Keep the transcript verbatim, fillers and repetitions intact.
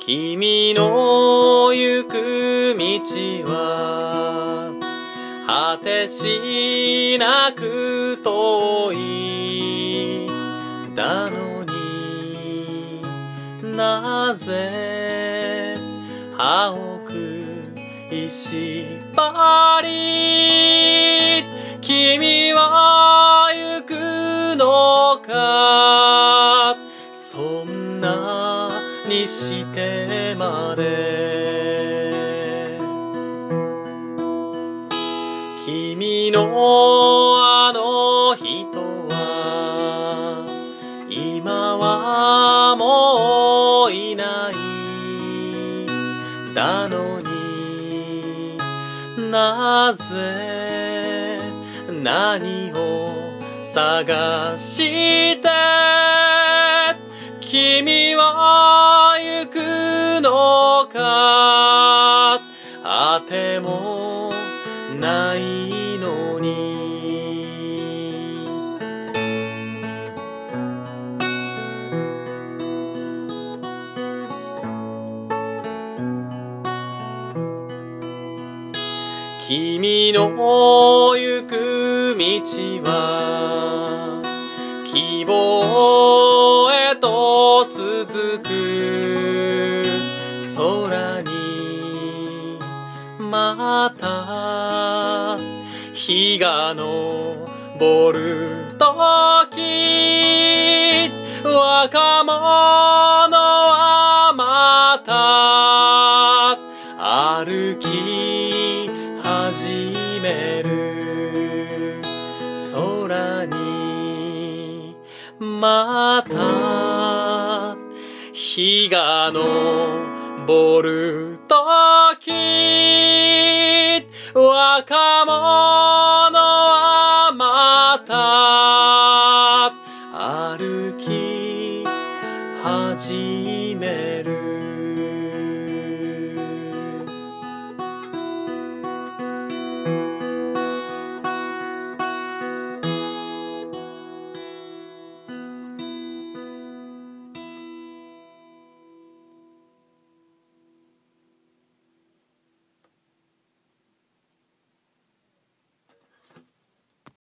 君の行く道は果てしなく遠いだのになぜ青く石張り君は行くのかそんなにしてまで君のあの人は今はもういないだのになぜ何を探して君は行くのかあてもないのに君の行く道は希望へと続く空にまた日が昇るとき若者はまた歩き始める空にまた日が昇るとき若者はまた歩き始める